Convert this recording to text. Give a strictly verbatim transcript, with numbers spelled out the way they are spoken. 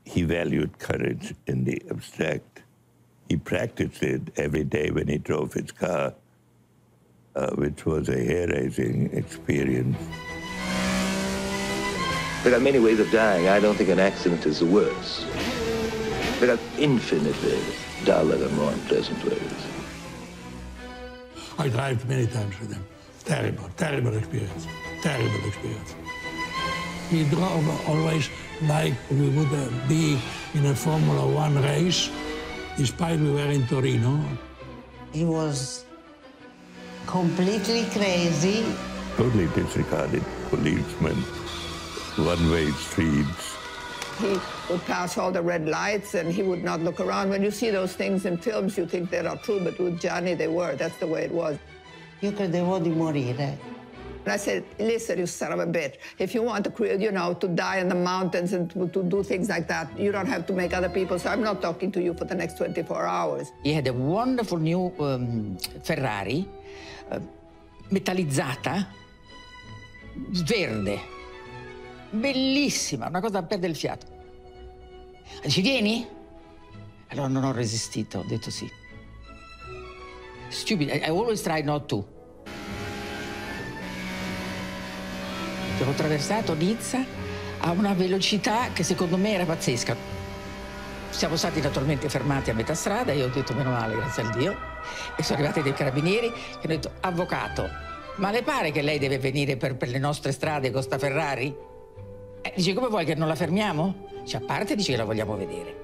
he valued courage in the abstract. He practiced it every day when he drove his car, uh, which was a hair-raising experience. There are many ways of dying. I don't think an accident is the worst. There are infinitely duller and more unpleasant ways. I drove many times with him. Terrible, terrible experience. Terrible experience. He drove always like we would uh, be in a Formula One race, despite we were in Torino. He was completely crazy. Totally disregarded policemen, one-way streets. He would pass all the red lights and he would not look around. When you see those things in films, you think they're not true, but with Gianni they were. That's the way it was. Io credevo di morire. And I said, listen, you son of a bitch, if you want to, you know, to die in the mountains and to, to do things like that, you don't have to make other people, so I'm not talking to you for the next twenty-four hours. He had a wonderful new um, Ferrari, uh, metallizzata, verde, bellissima, una cosa da perdere il fiato. Ci vieni? Allora non ho resistito, ho detto sì. Stupid, I, I always try not to. Ho attraversato Nizza a una velocità che secondo me era pazzesca. Siamo stati naturalmente fermati a metà strada, io ho detto meno male, grazie al Dio, e sono arrivati dei carabinieri che hanno detto, avvocato, ma le pare che lei deve venire per, per le nostre strade con sta Ferrari? Eh, dice, come vuoi che non la fermiamo? Dice, a parte dice che la vogliamo vedere.